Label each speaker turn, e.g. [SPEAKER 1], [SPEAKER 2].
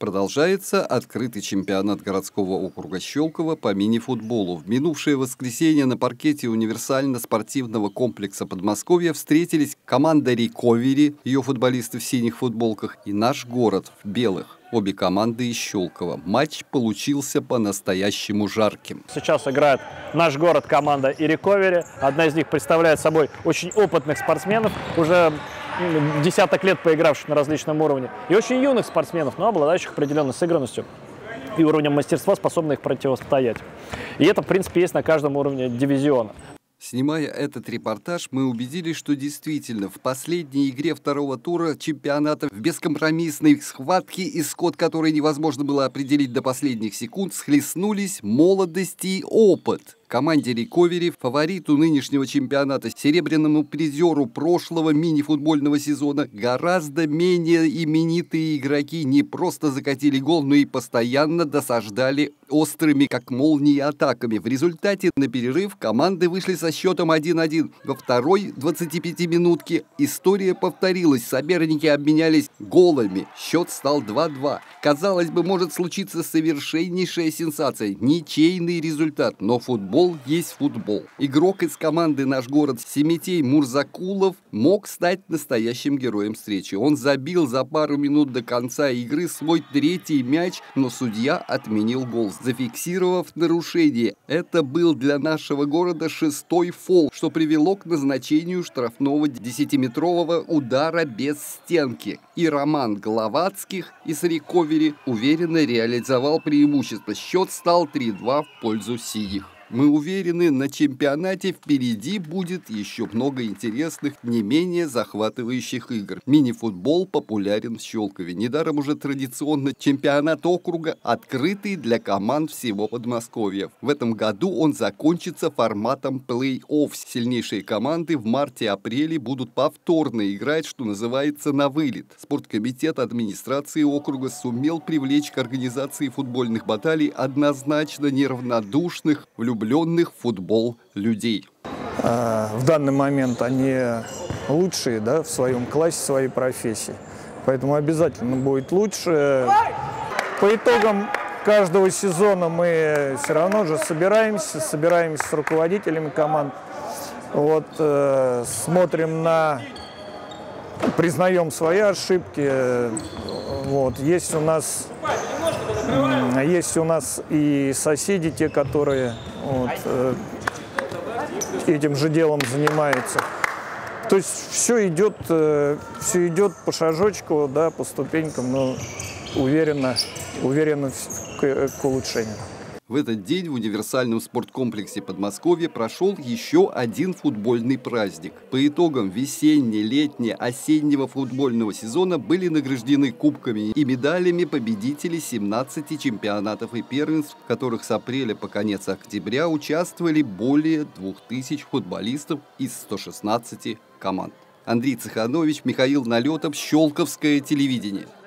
[SPEAKER 1] Продолжается открытый чемпионат городского округа Щелково по мини-футболу. В минувшее воскресенье на паркете универсально-спортивного комплекса Подмосковья встретились команда «Рековери», ее футболисты в синих футболках, и «Наш город» в белых. Обе команды из Щелково. Матч получился по-настоящему жарким.
[SPEAKER 2] Сейчас играет «Наш город» команда и «Рековери». Одна из них представляет собой очень опытных спортсменов, уже десяток лет поигравших на различном уровне, и очень юных спортсменов, но обладающих определенной сыгранностью и уровнем мастерства, способных их противостоять. И это, в принципе, есть на каждом уровне дивизиона.
[SPEAKER 1] Снимая этот репортаж, мы убедились, что действительно в последней игре второго тура чемпионата в бескомпромиссной схватке, исход которой невозможно было определить до последних секунд, схлестнулись молодость и опыт. Команде «Рековери», фавориту нынешнего чемпионата, серебряному призеру прошлого мини-футбольного сезона, гораздо менее именитые игроки не просто закатили гол, но и постоянно досаждали острыми, как молнии, атаками. В результате на перерыв команды вышли со счетом 1-1. Во второй 25-минутке история повторилась. Соперники обменялись голами. Счет стал 2-2. Казалось бы, может случиться совершеннейшая сенсация. Ничейный результат, но футбол есть футбол. Игрок из команды «Наш город» Семетей Мурзакулов мог стать настоящим героем встречи. Он забил за пару минут до конца игры свой третий мяч, но судья отменил гол, зафиксировав нарушение. Это был для нашего города 6-й фол, что привело к назначению штрафного 10-метрового удара без стенки. И Роман Головацких из «Рековери» уверенно реализовал преимущество. Счет стал 3-2 в пользу синих. Мы уверены, на чемпионате впереди будет еще много интересных, не менее захватывающих игр. Мини-футбол популярен в Щелкове. Недаром уже традиционно чемпионат округа открытый для команд всего Подмосковья. В этом году он закончится форматом плей-офф. Сильнейшие команды в марте-апреле будут повторно играть, что называется, на вылет. Спорткомитет администрации округа сумел привлечь к организации футбольных баталий однозначно неравнодушных, влюбленных в футбол людей.
[SPEAKER 3] В данный момент они лучшие, да, в своем классе, в своей профессии. Поэтому обязательно будет лучше. По итогам каждого сезона мы все равно же собираемся с руководителями команд. Вот, смотрим признаем свои ошибки. Вот, есть у нас и соседи, те, которые этим же делом занимаются. То есть все идет по шажочку, да, по ступенькам, но уверенно к улучшению.
[SPEAKER 1] В этот день в универсальном спорткомплексе Подмосковья прошел еще один футбольный праздник. По итогам весенне-летне-осеннего футбольного сезона были награждены кубками и медалями победители 17 чемпионатов и первенств, в которых с апреля по конец октября участвовали более 2000 футболистов из 116 команд. Андрей Цеханович, Михаил Налетов, Щелковское телевидение.